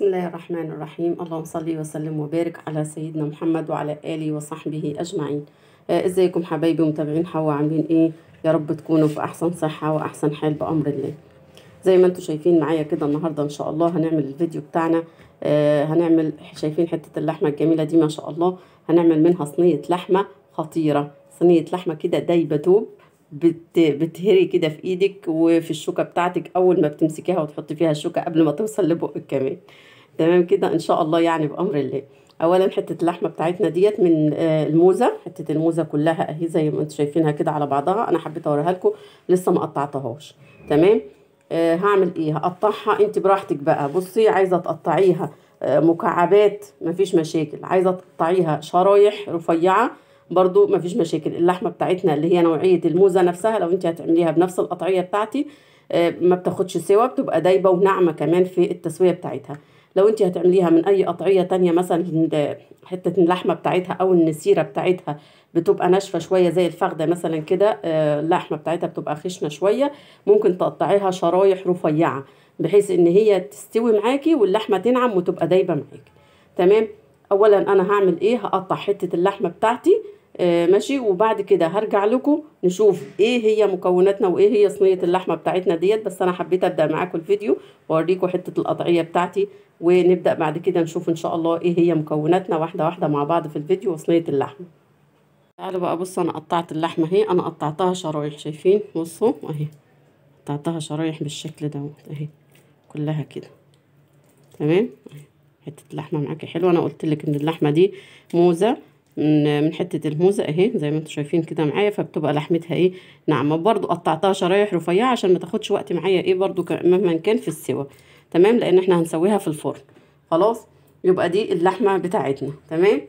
الله الرحمن الرحيم. اللهم صل وسلم وبارك على سيدنا محمد وعلى آله وصحبه أجمعين. ازيكم حبايبي ومتابعين حوا، عاملين ايه؟ يا رب تكونوا في أحسن صحة وأحسن حال بأمر الله. زي ما انتم شايفين معايا كده النهاردة إن شاء الله هنعمل الفيديو بتاعنا. هنعمل، شايفين حتة اللحمة الجميلة دي ما شاء الله، هنعمل منها صينية لحمة خطيرة، صينية لحمة كده دايبة دوب، بتهري كده في ايدك وفي الشوكة بتاعتك اول ما بتمسكيها وتحطي فيها الشوكة قبل ما توصل لبقك كمان. تمام كده ان شاء الله يعني بامر الله. اولا حته اللحمه بتاعتنا ديت من الموزه، حته الموزه كلها اهي زي ما انتم شايفينها كده على بعضها. انا حبيت اوريها لكم، لسه ما قطعتهاش. تمام. هعمل ايه؟ هقطعها انت براحتك بقى. بصي، عايزه تقطعيها مكعبات مفيش مشاكل، عايزه تقطعيها شرايح رفيعه برضو مفيش مشاكل. اللحمه بتاعتنا اللي هي نوعيه الموزه نفسها لو انت هتعمليها بنفس القطعيه بتاعتي ما بتاخدش سوا، بتبقى دايبه وناعمه كمان في التسويه بتاعتها. لو انت هتعمليها من اي قطعيه تانية، مثلا حته اللحمه بتاعتها او النسيره بتاعتها بتبقى ناشفه شويه زي الفخده مثلا كده، اللحمه بتاعتها بتبقى خشنه شويه، ممكن تقطعيها شرايح رفيعه بحيث ان هي تستوي معاكي واللحمه تنعم وتبقى دايبه معاكي. تمام. اولا انا هعمل ايه؟ هقطع حته اللحمه بتاعتي ماشي، وبعد كده هرجع لكم نشوف ايه هي مكوناتنا وايه هي صينيه اللحمه بتاعتنا ديت. بس انا حبيت ابدا معاكم الفيديو واوريكم حته القطعيه بتاعتي، ونبدا بعد كده نشوف ان شاء الله ايه هي مكوناتنا واحده واحده مع بعض في الفيديو وصينيه اللحمه. تعالوا بقى بصوا، انا قطعت اللحمه اهي، انا قطعتها شرايح، شايفين؟ بصوا اهي قطعتها شرايح بالشكل دوت اهي كلها كده. تمام. حته اللحمه معاكي حلوه، انا قلت لك ان اللحمه دي موزه، من حته الموزه اهي زي ما انتم شايفين كده معايا، فبتبقى لحمتها ايه ناعمه. برضو قطعتها شرايح رفيعه عشان ما تاخدش وقت معايا ايه برضو مهما كان في السوا. تمام، لان احنا هنسويها في الفرن. خلاص، يبقى دي اللحمه بتاعتنا. تمام.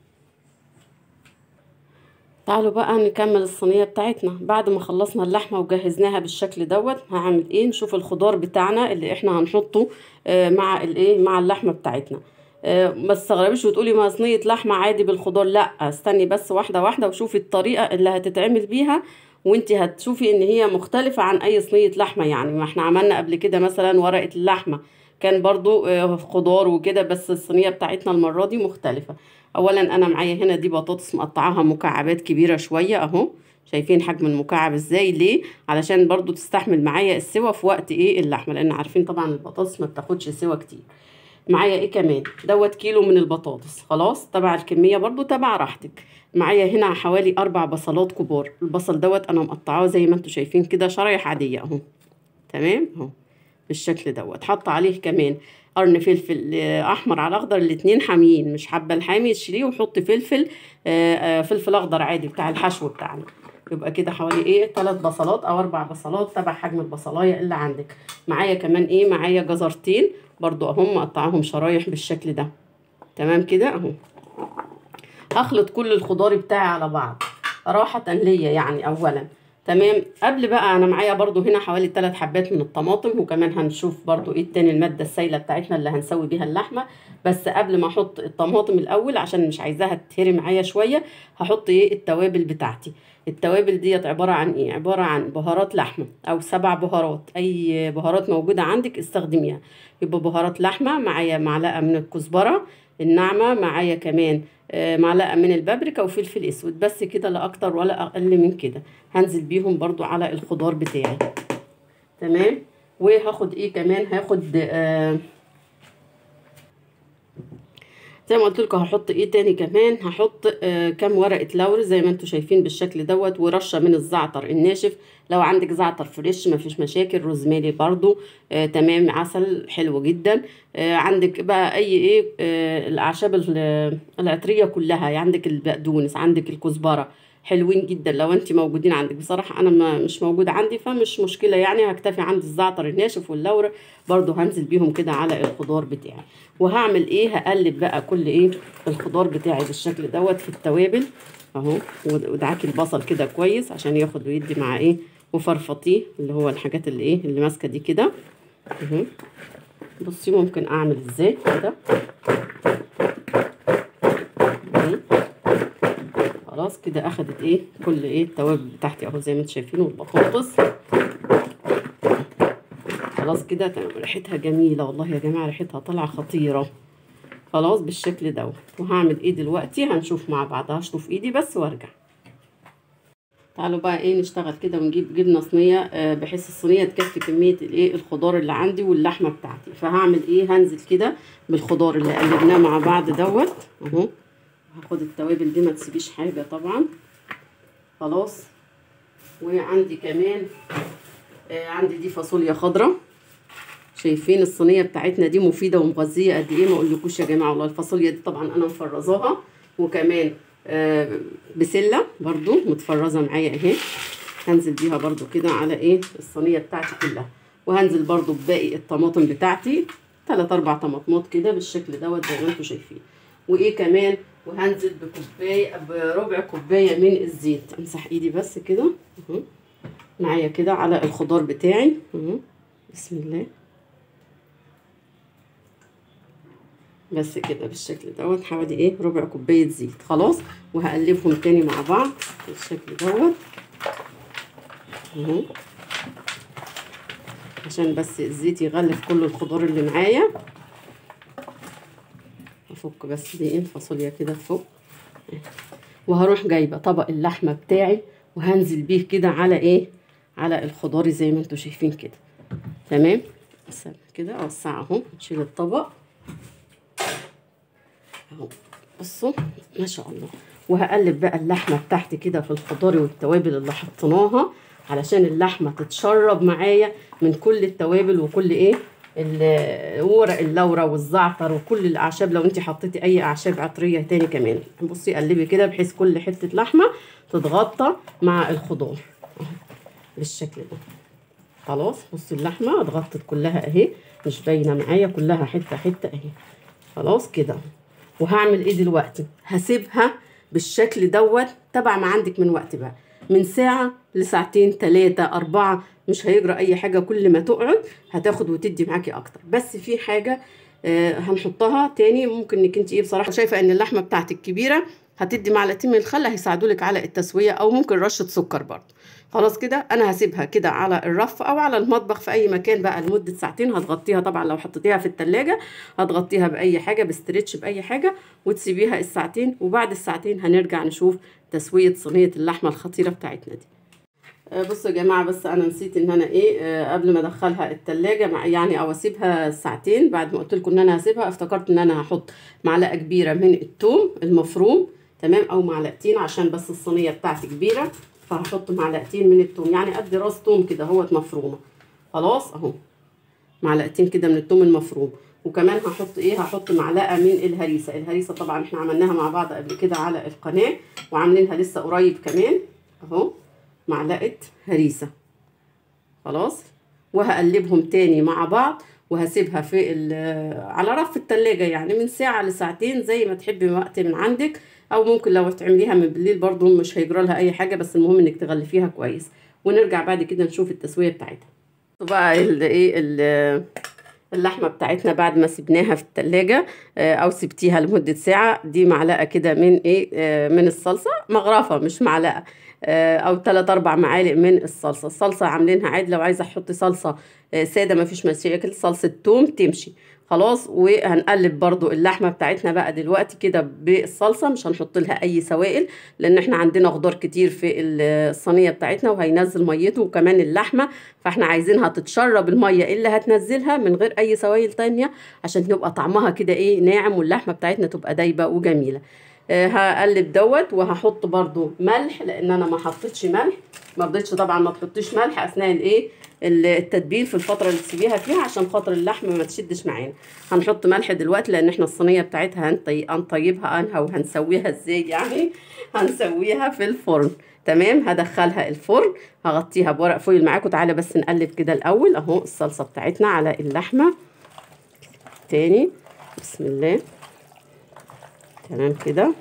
تعالوا بقى نكمل الصينيه بتاعتنا. بعد ما خلصنا اللحمه وجهزناها بالشكل دوت، هعمل ايه؟ نشوف الخضار بتاعنا اللي احنا هنحطه مع الايه، مع اللحمه بتاعتنا. ما تستغربيش وتقولي ما صينيه لحمه عادي بالخضار، لا، استني بس واحده واحده وشوفي الطريقه اللي هتتعمل بيها، وانتي هتشوفي ان هي مختلفه عن اي صينيه لحمه. يعني ما احنا عملنا قبل كده مثلا ورقه اللحمه كان برضو خضار وكده، بس الصينيه بتاعتنا المره دي مختلفه. اولا انا معايا هنا دي بطاطس مقطعاها مكعبات كبيره شويه اهو، شايفين حجم المكعب ازاي؟ ليه؟ علشان برضو تستحمل معايا السوا في وقت ايه اللحمه، لان عارفين طبعا البطاطس ما بتاخدش سوا كتير. معايا ايه كمان؟ دوت كيلو من البطاطس. خلاص، تبع الكميه برضو تبع راحتك. معايا هنا حوالي 4 بصلات كبار. البصل دوت انا مقطعاه زي ما انتم شايفين كده شرايح عاديه اهو. تمام اهو بالشكل دوت. حط عليه كمان قرن فلفل احمر على اخضر، الاتنين حاميين، مش حابه الحامي تشيليه وحط فلفل فلفل اخضر عادي بتاع الحشو بتاعنا. يبقى كده حوالي ايه 3 بصلات او 4 بصلات تبع حجم البصلايه اللي عندك. معايا كمان ايه؟ معايا جزرتين برضو اهم مقطعهم شرايح بالشكل ده. تمام كده اهو. هخلط كل الخضار بتاعي على بعض راحة ليا يعني اولا. تمام. قبل بقى انا معايا برضو هنا حوالي 3 حبات من الطماطم، وكمان هنشوف برضو ايه التاني المادة السائلة بتاعتنا اللي هنسوي بيها اللحمة. بس قبل ما احط الطماطم الاول عشان مش عايزاها تتهري معايا شوية، هحط ايه التوابل بتاعتي. التوابل ديت عبارة عن ايه؟ عبارة عن بهارات لحمة او 7 بهارات، اي بهارات موجودة عندك استخدميها. يبقى بهارات لحمة، معايا معلقة من الكزبرة الناعمة، معايا كمان معلقة من البابريكا وفلفل اسود، بس كده، لا اكتر ولا اقل من كده. هنزل بيهم برضو على الخضار بتاعي. تمام. وهاخد ايه كمان؟ هاخد زي ما قلت لكم هحط ايه تاني كمان؟ هحط كام ورقه لوري زي ما انتم شايفين بالشكل دوت، ورشه من الزعتر الناشف. لو عندك زعتر فريش مفيش مشاكل، روزماري برضو تمام، عسل حلو جدا. عندك بقى اي ايه الاعشاب العطريه كلها، عندك البقدونس، عندك الكزبره، حلوين جدا لو انت موجودين عندك. بصراحه انا مش موجود عندي فمش مشكله، يعني هكتفي عند الزعتر الناشف واللورة برضو، هنزل بيهم كده على الخضار بتاعي. وهعمل ايه؟ هقلب بقى كل ايه الخضار بتاعي بالشكل دوت في التوابل اهو، ودعاكي البصل كده كويس عشان ياخد ويدي مع ايه، وفرفطيه اللي هو الحاجات اللي ايه اللي ماسكه دي كده اهو. بصي ممكن اعمل ازاي كده. خلاص كده اخدت ايه كل ايه التوابل بتاعتي اهو زي ما انتم شايفين، والبطاطس خلاص كده تمام. ريحتها جميله والله يا جماعه، ريحتها طالعه خطيره. خلاص بالشكل دوت. وهعمل ايه دلوقتي هنشوف مع بعض. هشطف ايدي بس وارجع. تعالوا بقى ايه نشتغل كده ونجيب جبنه صينيه بحيث الصينيه تكفي كميه الايه الخضار اللي عندي واللحمه بتاعتي. فهعمل ايه، هنزل كده بالخضار اللي قلبناه مع بعض دوت اهو. هاخد التوابل دي ما تسيبيش حاجه طبعا. خلاص. وعندي كمان عندي دي فاصوليا خضراء. شايفين الصينيه بتاعتنا دي مفيده ومغذيه قد ايه، ما اقولكوش يا جماعه والله. الفاصوليا دي طبعا انا مفرزاها، وكمان بسله برضو متفرزه معايا اهي. هنزل بيها برضو كده على ايه الصينيه بتاعتي كلها. وهنزل برضو بباقي الطماطم بتاعتي 3 4 طماطمات كده بالشكل دوت زي ما انتم شايفين. وايه كمان، وهنزل بربع كوبايه من الزيت. امسح ايدي بس كده اهو معايا كده على الخضار بتاعي اهو. بسم الله. بس كده بالشكل دوت. حوالي ايه ربع كوبايه زيت. خلاص. وهقلبهم تاني مع بعض بالشكل دوت اهو، عشان بس الزيت يغلف كل الخضار اللي معايا. هفك بس دي الفاصوليا كده فوق. وهروح جايبه طبق اللحمه بتاعي وهنزل بيه كده على ايه، على الخضار زي ما انتم شايفين كده. تمام. استنى كده اوسع اهو. نشيل الطبق اهو. بصوا ما شاء الله. وهقلب بقى اللحمه بتاعتي كده في الخضار والتوابل اللي حطيناها علشان اللحمه تتشرب معايا من كل التوابل وكل ايه ورق اللورا والزعتر وكل الاعشاب. لو انت حطيتي اي اعشاب عطريه تاني كمان. بصي قلبي كده بحيث كل حته لحمه تتغطى مع الخضار بالشكل ده. خلاص. بصي اللحمه اتغطت كلها اهي، مش باينه معايا، كلها حته حته اهي. خلاص كده. وهعمل ايه دلوقتي، هسيبها بالشكل دوت تبع ما عندك من وقت بقى، من ساعة لساعتين 3 4 مش هيجرى اي حاجة. كل ما تقعد هتاخد وتدي معاكي اكتر. بس في حاجة هنحطها تاني. ممكن انك انت ايه بصراحة شايفة ان اللحمة بتاعتك كبيرة، هتدي معلقتين من الخل هيساعدولك على التسوية، او ممكن رشة سكر برضه. خلاص كده. انا هسيبها كده على الرف او على المطبخ في اي مكان بقى لمدة ساعتين. هتغطيها طبعا لو حطيتيها في التلاجة هتغطيها باي حاجة، بستريتش باي حاجة، وتسيبيها الساعتين. وبعد الساعتين هنرجع نشوف تسوية صينية اللحمة الخطيرة بتاعتنا دي. بصوا يا جماعة، بس انا نسيت ان انا ايه قبل ما ادخلها التلاجة يعني او اسيبها ساعتين. بعد ما قلت لكم ان انا هسيبها افتكرت ان انا هحط معلقة كبيرة من الثوم المفروم. تمام. او معلقتين عشان بس الصينية بتاعتي كبيرة، فهحط معلقتين من الثوم يعني قد راس ثوم كده اهوت مفرومة. خلاص اهو معلقتين كده من الثوم المفروم. وكمان هحط ايه، هحط معلقه من الهريسه. الهريسه طبعا احنا عملناها مع بعض قبل كده على القناه وعاملينها لسه قريب كمان اهو. معلقه هريسه. خلاص. وهقلبهم تاني مع بعض وهسيبها في على رف التلاجة يعني من ساعة لساعتين زي ما تحبي وقت من عندك. او ممكن لو تعمليها من بالليل برضو مش هيجرى لها اي حاجة، بس المهم انك تغلفيها كويس. ونرجع بعد كده نشوف التسوية بتاعتها. بقى اللحمة بتاعتنا بعد ما سبناها في التلاجة او سبتيها لمدة ساعة. دي معلقة كده من ايه من الصلصة، مغرفة مش معلقة، او 3 4 معالق من الصلصة. الصلصة عاملينها عادي، لو عايزة احط صلصة سادة مفيش مشاكل، صلصة توم تمشي. خلاص. وهنقلب برضو اللحمة بتاعتنا بقى دلوقتي كده بالصلصة، مش هنحط لها اي سوائل لان احنا عندنا خضار كتير في الصينية بتاعتنا وهينزل ميته وكمان اللحمة، فاحنا عايزينها تتشرب المية اللي هتنزلها من غير اي سوائل تانية عشان تبقى طعمها كده ايه ناعم واللحمة بتاعتنا تبقى دايبة وجميلة. هقلب دوت وهحط برضو ملح لان انا ما حطيتش ملح. ما رضيتش طبعا ما تحطيش ملح اثناء الايه التتبيل في الفتره اللي تسيبيها فيها عشان خاطر اللحمه ما تشدش معانا. هنحط ملح دلوقتي لان احنا الصينيه بتاعتها هنطيبها انها وهنسويها ازاي يعني. هنسويها في الفرن. تمام. هدخلها الفرن، هغطيها بورق فويل معاكم. تعالى بس نقلب كده الاول اهو الصلصه بتاعتنا على اللحمه تاني. بسم الله. تمام كده.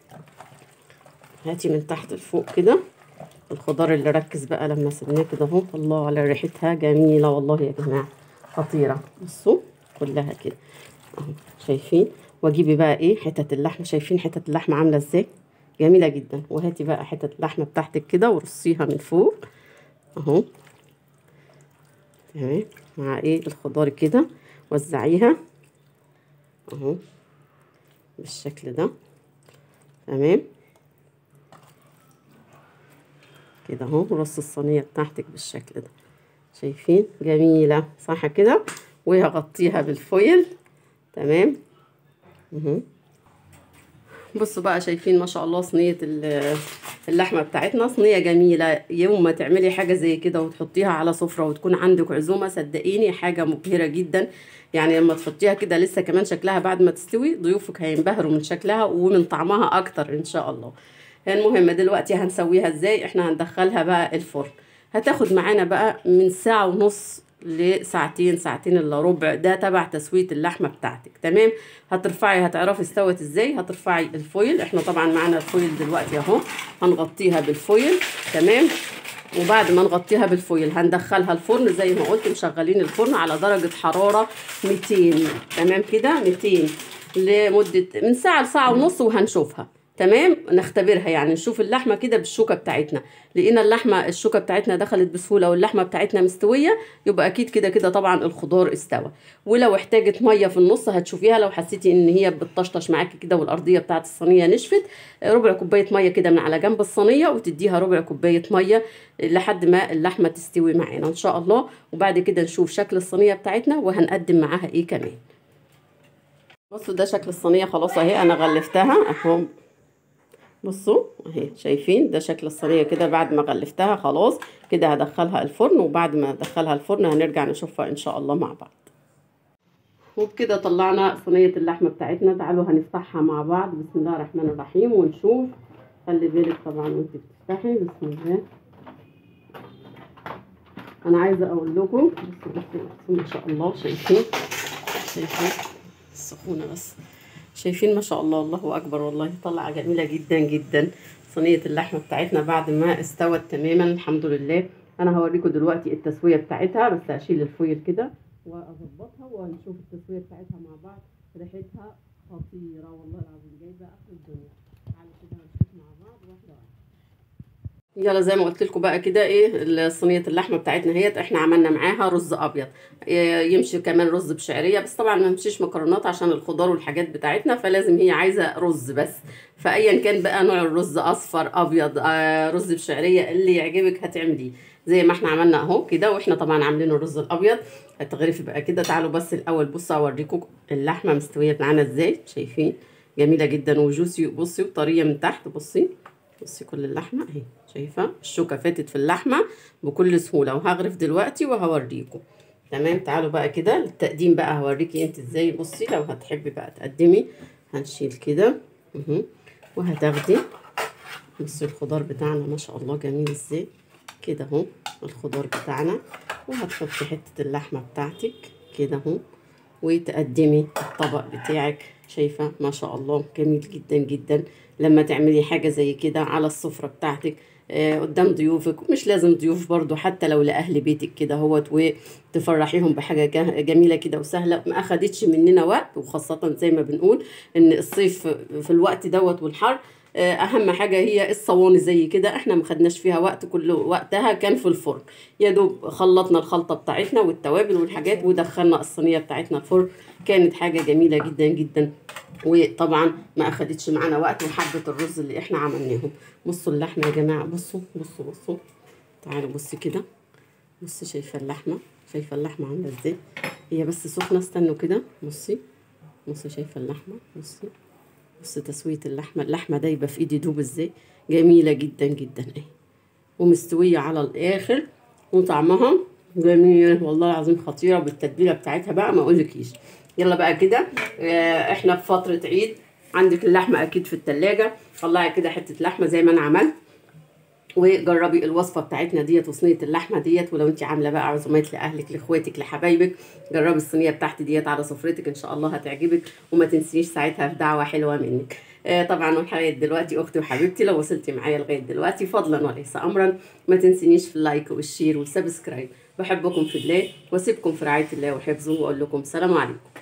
هاتي من تحت لفوق كده الخضار اللي ركز بقى لما سبناه كده اهو. الله على ريحتها جميله والله يا جماعه خطيره. بصوا كلها كده اهو شايفين. واجيبي بقى ايه حتت اللحمه. شايفين حتت اللحمه عامله ازاي جميله جدا. وهاتي بقى حتت اللحمه بتاعتك كده ورصيها من فوق اهو. تمام. مع ايه الخضار كده وزعيها اهو بالشكل ده. تمام كده اهو، رص الصينيه بتاعتك بالشكل ده. شايفين جميله صح كده؟ وهغطيها بالفويل. تمام اهو. بصوا بقى، شايفين ما شاء الله صينيه اللحمه بتاعتنا، صينيه جميله. يوم ما تعملي حاجه زي كده وتحطيها على سفره وتكون عندك عزومه، صدقيني حاجه مبهره جدا. يعني لما تحطيها كده لسه كمان شكلها بعد ما تستوي ضيوفك هينبهروا من شكلها ومن طعمها اكتر ان شاء الله. المهم دلوقتي هنسويها ازاي. احنا هندخلها بقى الفرن، هتاخد معانا بقى من ساعة ونص لساعتين، ساعتين الا ربع، ده تبع تسوية اللحمة بتاعتك. تمام. هترفعي، هتعرفي استوت ازاي. هترفعي الفويل، احنا طبعا معانا الفويل دلوقتي اهو، هنغطيها بالفويل. تمام. وبعد ما نغطيها بالفويل هندخلها الفرن زي ما قلت، مشغلين الفرن على درجة حرارة 200. تمام كده 200 لمدة من ساعة لساعة ونص وهنشوفها. تمام. نختبرها يعني، نشوف اللحمة كده بالشوكة بتاعتنا. لقينا اللحمة الشوكة بتاعتنا دخلت بسهولة واللحمة بتاعتنا مستوية، يبقى أكيد كده كده طبعا الخضار استوى. ولو احتاجت مية في النص هتشوفيها، لو حسيتي إن هي بتطشطش معاكي كده والأرضية بتاعت الصينية نشفت، ربع كوباية مية كده من على جنب الصينية، وتديها ربع كوباية مية لحد ما اللحمة تستوي معانا إن شاء الله. وبعد كده نشوف شكل الصينية بتاعتنا وهنقدم معاها إيه كمان. بصوا ده شكل الصينية خلاص اهي، انا غلفتها اهو. بصوا اهي، شايفين ده شكل الصينية كده بعد ما غلفتها خلاص. كده هدخلها الفرن، وبعد ما ادخلها الفرن هنرجع نشوفها ان شاء الله مع بعض. وبكده طلعنا صينية اللحمة بتاعتنا. تعالوا هنفتحها مع بعض. بسم الله الرحمن الرحيم ونشوف. خلي بالك طبعا وانت بتفتحي. بسم الله. انا عايزة اقول لكم بصوا ما شاء الله، شايفين السخونة بس، شايفين ما شاء الله، الله اكبر والله، طلعه جميله جدا جدا صينيه اللحمه بتاعتنا بعد ما استوت تماما الحمد لله. انا هوريكم دلوقتي التسويه بتاعتها، بس اشيل الفويل كده واظبطها وهنشوف التسويه بتاعتها مع بعض. ريحتها خطيره والله العظيم، جايبه اخر الدنيا. تعالوا كده هنشوف مع بعض واحده واحده. يلا زي ما قلت لكم بقى كده ايه صينيه اللحمه بتاعتنا هي. احنا عملنا معاها رز ابيض، يمشي كمان رز بشعريه، بس طبعا ما يمشيش مكرونات عشان الخضار والحاجات بتاعتنا، فلازم هي عايزه رز بس. فايا كان بقى نوع الرز، اصفر ابيض رز بشعريه، اللي يعجبك هتعمليه زي ما احنا عملنا اهو كده. واحنا طبعا عاملين الرز الابيض هتغرفي بقى كده. تعالوا بس الاول بصوا اوريكم اللحمه مستويه معانا ازاي. شايفين جميله جدا وجوسي. بصي وطريه من تحت. بصي كل اللحمه اهي، شايفه الشوكه فاتت في اللحمه بكل سهوله. وهغرف دلوقتي وهوريكم. تمام. تعالوا بقى كده للتقديم بقى، هوريكي انت ازاي. بصي لو هتحبي بقى تقدمي، هنشيل كده وهتاخدي. بصي الخضار بتاعنا ما شاء الله جميل ازاي كده اهو، الخضار بتاعنا. وهتحطي حته اللحمه بتاعتك كده اهو، وتقدمي الطبق بتاعك. شايفه ما شاء الله جميل جدا جدا. لما تعملي حاجه زي كده على السفره بتاعتك قدام ضيوفك، مش لازم ضيوف برضو، حتى لو لاهل بيتك كده اهوت، وتفرحيهم بحاجه جميله كده وسهله، ما اخدتش مننا وقت. وخاصه زي ما بنقول ان الصيف في الوقت دوت والحر، اهم حاجه هي الصواني زي كده. احنا ما خدناش فيها وقت، كل وقتها كان في الفرن. يا دوب خلطنا الخلطه بتاعتنا والتوابل والحاجات ودخلنا الصينيه بتاعتنا الفرن. كانت حاجه جميله جدا جدا، وطبعا ما اخدتش معانا وقت. وحبه الرز اللي احنا عملناهم. بصوا اللحمه يا جماعه، بصوا بصوا بصوا. تعالوا بصي كده. بصي شايفه اللحمه، شايفه اللحمه عامله ازاي. هي بس سخنه، استنوا كده. بصي شايفه اللحمه. بص تسويه اللحمه دايبه في ايدي دوب ازاي، جميله جدا جدا اهي، ومستويه على الاخر، وطعمها جميل والله العظيم، خطيره بالتتبيله بتاعتها بقى ما اقولكيش. يلا بقى كده احنا في فتره عيد، عندك اللحمه اكيد في التلاجة، طلعي كده حته لحمه زي ما انا عملت، وجربي الوصفه بتاعتنا ديت وصينيه اللحمه ديت. ولو انت عامله بقى عزومات لاهلك لاخواتك لحبايبك، جربي الصينيه بتاعتي ديت على سفرتك ان شاء الله هتعجبك. وما تنسيش ساعتها في دعوه حلوه منك. طبعا لغايه دلوقتي اختي وحبيبتي، لو وصلتي معايا لغايه دلوقتي فضلا وليس امرا، ما تنسينيش في اللايك والشير والسبسكرايب. بحبكم في الله واسيبكم في رعايه الله وحفظه، واقول لكم سلام عليكم.